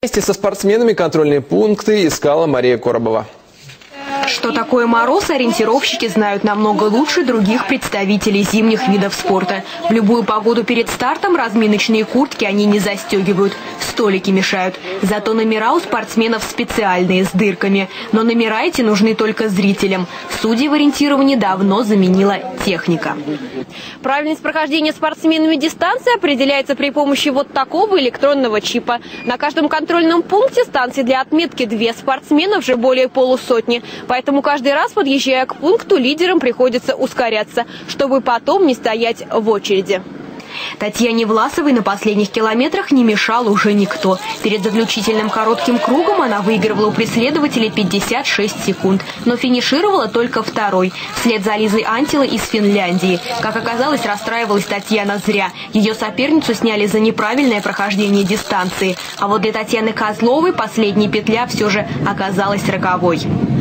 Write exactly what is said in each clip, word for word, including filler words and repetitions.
Вместе со спортсменами контрольные пункты искала Мария Коробова. Что такое мороз, ориентировщики знают намного лучше других представителей зимних видов спорта. В любую погоду перед стартом разминочные куртки они не застегивают. Столики мешают. Зато номера у спортсменов специальные, с дырками. Но номера эти нужны только зрителям. Судьи в ориентировании давно заменила техника. Правильность прохождения спортсменами дистанции определяется при помощи вот такого электронного чипа. На каждом контрольном пункте станции для отметки две, спортсменов же более полусотни. Поэтому каждый раз, подъезжая к пункту, лидерам приходится ускоряться, чтобы потом не стоять в очереди. Татьяне Власовой на последних километрах не мешал уже никто. Перед заключительным коротким кругом она выигрывала у преследователей пятьдесят шесть секунд, но финишировала только второй, вслед за Лизой Антилой из Финляндии. Как оказалось, расстраивалась Татьяна зря. Ее соперницу сняли за неправильное прохождение дистанции. А вот для Татьяны Козловой последняя петля все же оказалась роковой.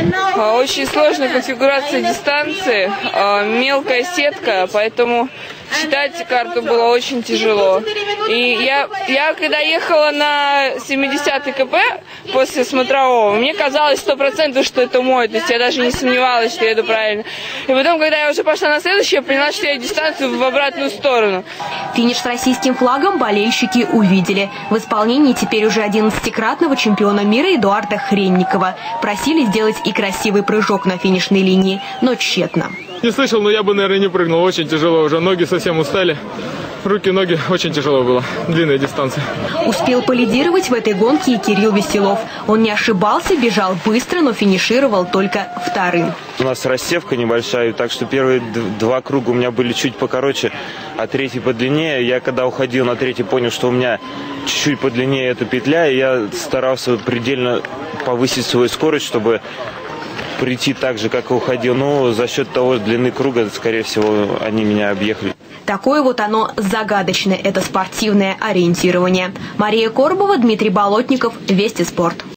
Очень сложная конфигурация дистанции, мелкая сетка, поэтому считать карту было очень тяжело. И я, я когда ехала на семидесятый КП после смотрового, мне казалось сто процентов, что это мой, то есть я даже не сомневалась, что я еду правильно. И потом, когда я уже пошла на следующее, я поняла, что я дистанцию в обратную сторону. Финиш с российским флагом болельщики увидели. В исполнении теперь уже одиннадцатикратного чемпиона мира Эдуарда Хренникова. Просили сделать и красивый прыжок на финишной линии, но тщетно. Не слышал, но я бы, наверное, не прыгнул. Очень тяжело уже. Ноги совсем устали. Руки, ноги. Очень тяжело было. Длинная дистанция. Успел полидировать в этой гонке и Кирилл Веселов. Он не ошибался, бежал быстро, но финишировал только вторым. У нас рассевка небольшая, так что первые два круга у меня были чуть покороче, а третий подлиннее. Я когда уходил на третий, понял, что у меня чуть-чуть подлиннее эта петля, и я старался предельно повысить свою скорость, чтобы прийти так же, как и уходил. Но за счет того длины круга, скорее всего, они меня объехали. Такое вот оно загадочное, это спортивное ориентирование. Мария Коробова, Дмитрий Болотников, Вести спорт.